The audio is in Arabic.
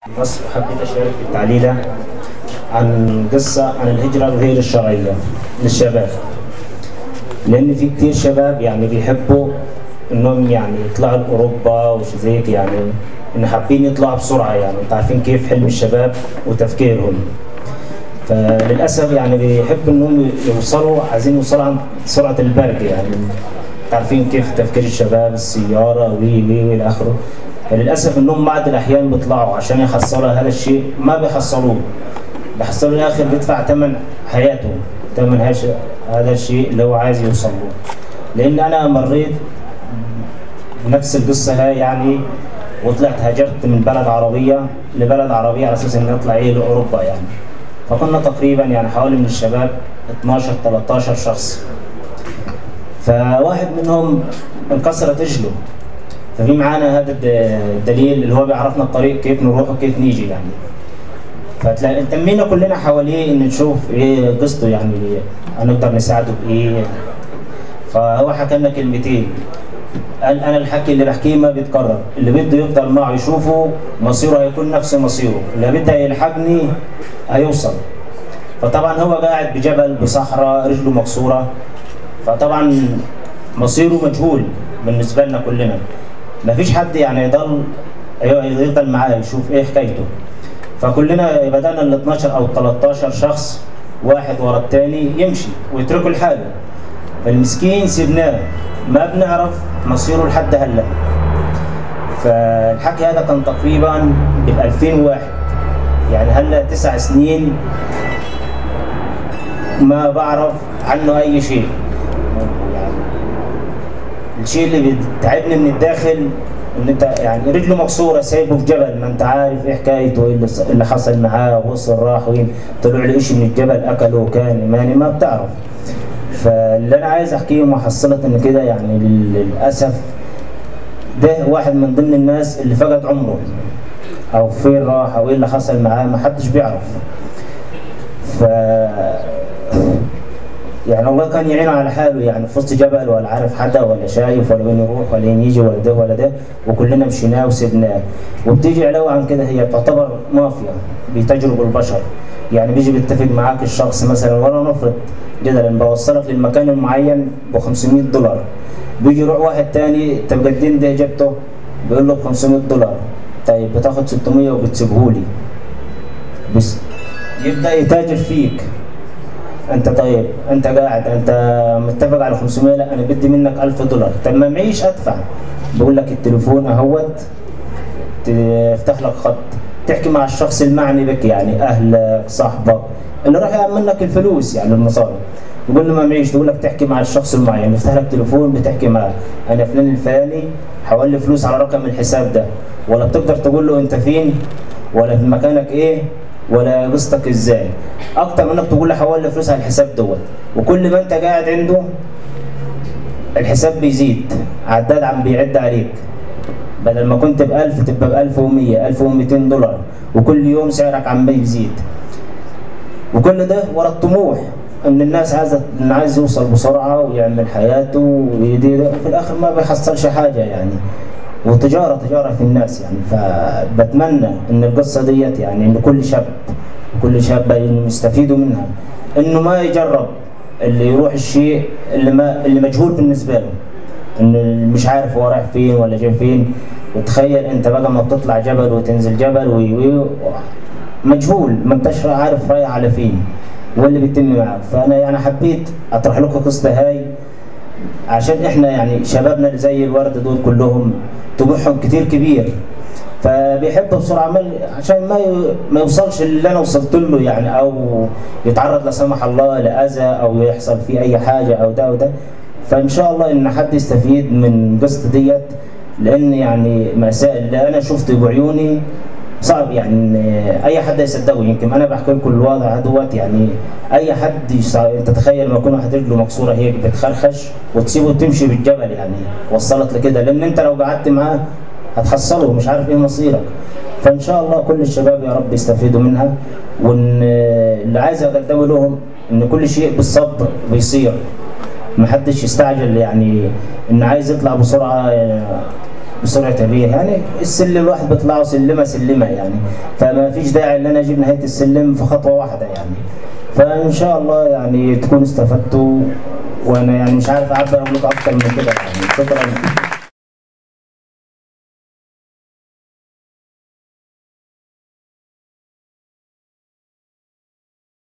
بس حبيت اشارك في التعليق عن قصه عن الهجره غير الشرعيه للشباب، لان في كتير شباب يعني بيحبوا انهم يعني يطلعوا لاوروبا وشي زي هيك، يعني ان حابين يطلعوا بسرعه، يعني انتوا عارفين كيف حلم الشباب وتفكيرهم. فللاسف يعني بيحبوا انهم يوصلوا، عايزين يوصلوا عن سرعه البرق، يعني عارفين كيف تفكير الشباب، السياره وي الى اخره. فللاسف انهم بعض الاحيان بيطلعوا عشان يحصلوا هذا الشيء ما بيحصلوه، بيحصلوا الاخر بيدفع ثمن حياته، ثمن هذا الشيء اللي هو عايز يوصل له. لان انا مريت بنفس القصه هاي يعني، وطلعت هاجرت من بلد عربيه لبلد عربيه على اساس اني اطلع لاوروبا يعني. فكنا تقريبا يعني حوالي من الشباب 12 13 شخص. فواحد منهم انكسرت رجله، ففي معانا هذا الدليل اللي هو بيعرفنا الطريق كيف نروح وكيف نيجي يعني. فتلمينا كلنا حواليه ان نشوف ايه قصته، يعني هنقدر نساعده بايه. فهو حكى لنا كلمتين، قال انا الحكي اللي بحكيه ما بيتكرر، اللي بده يفضل معه يشوفه مصيره هيكون نفس مصيره، اللي بده يلحقني هيوصل. فطبعا هو قاعد بجبل بصحراء رجله مكسوره، فطبعا مصيره مجهول بالنسبه لنا كلنا، ما فيش حد يعني يفضل معاه يشوف ايه حكايته. فكلنا بدانا ال 12 او 13 شخص واحد ورا الثاني يمشي ويتركوا لحاله. فالمسكين سيبناه ما بنعرف مصيره لحد هلا. فالحكي هذا كان تقريبا بال 2001، يعني هلا 9 سنين ما بعرف عنه اي شيء. يعني الشيء اللي بيتعبني من الداخل ان انت يعني رجله مكسوره سايبه في جبل، ما انت عارف ايه حكايته، ايه اللي حصل معاه، وصل راح وين، طلع له شيء من الجبل اكله كان ماني ما بتعرف. فاللي انا عايز احكيه محصله ان كده يعني للاسف ده واحد من ضمن الناس اللي فقد عمره، او فين راح او ايه اللي حصل معاه ما حدش بيعرف. ف يعني الله كان يعينه على حاله، يعني في وسط جبل ولا عارف حدا ولا شايف ولا وين يروح ولا وين يجي ولا ده ولا ده، وكلنا مشيناه وسيبناه. وبتيجي علاوه عن كده هي تعتبر مافيا بتجربه البشر، يعني بيجي بيتفق معاك الشخص مثلا، ولا نفرض جدلا بوصلك للمكان المعين ب $500، بيجي يروح واحد ثاني تبقى الدين ده جبته بيقول له ب $500، طيب بتاخد 600 وبتسيبهولي، بس يبدا يتاجر فيك. انت طيب انت قاعد انت متفق على 500، لا انا بدي منك $1000، طب ما معيش ادفع، بقول لك التليفون اهوت، تفتح لك خط تحكي مع الشخص المعني بك، يعني اهلك صاحبك اللي راح يعمل لك الفلوس يعني المصاري، بقول له ما معيش، تقول لك تحكي مع الشخص المعين، يفتح لك تليفون بتحكي معه، انا فلان الفلاني حولي فلوس على رقم الحساب ده، ولا بتقدر تقول له انت فين ولا في مكانك ايه ولا قصتك ازاي، اكتر من انك تقول له حول لي فلوس على الحساب دوت. وكل ما انت قاعد عنده الحساب بيزيد، عداد عم بيعد عليك، بدل ما كنت ب1000 تبقى ب1100 $1200، وكل يوم سعرك عم بيزيد. وكل ده ورا الطموح ان الناس عايز يوصل بسرعه ويعمل حياته وفي الاخر ما بيحصلش حاجه يعني، وتجاره في الناس يعني. فبتمنى ان القصه ديت يعني ان كل شاب يستفيدوا منها، انه ما يجرب اللي يروح الشيء اللي مجهول بالنسبه له، انه مش عارف هو رايح فين ولا جاي فين. وتخيل انت بقى ما بتطلع جبل وتنزل جبل مجهول، ما انتش عارف رايح على فين واللي بيتم معك. فانا يعني حبيت اطرح لكم قصه هاي عشان احنا يعني شبابنا اللي زي الورد دول كلهم طموحهم كتير كبير، فبيحبوا بسرعه عشان ما يوصلش اللي انا وصلت له يعني، او يتعرض لا سمح الله لاذى او يحصل فيه اي حاجه او ده وده. فان شاء الله ان حد يستفيد من قصتي ديت، لان يعني مأساة اللي انا شفته بعيوني صعب يعني اي حد يصدقه. يمكن انا بحكي لكم الوضع دوت يعني اي حد انت تخيل ما يكون واحد رجله مكسوره هيك بتخرخش وتسيبه تمشي بالجبل، يعني وصلت لكده، لان انت لو قعدت معاه هتحصله مش عارف ايه مصيرك. فان شاء الله كل الشباب يا رب يستفيدوا منها، وان اللي عايز اقدمه لهم ان كل شيء بالصبر بيصير، ما حدش يستعجل يعني ان عايز يطلع بسرعه بسرعه الريح، يعني السلم الواحد بيطلعه سلمه سلمه يعني، فما فيش داعي ان انا اجيب نهايه السلم في خطوه واحده يعني. فان شاء الله يعني تكونوا استفدتوا، وانا يعني مش عارف اعبر اقول لكم اكتر من كده يعني. شكرا.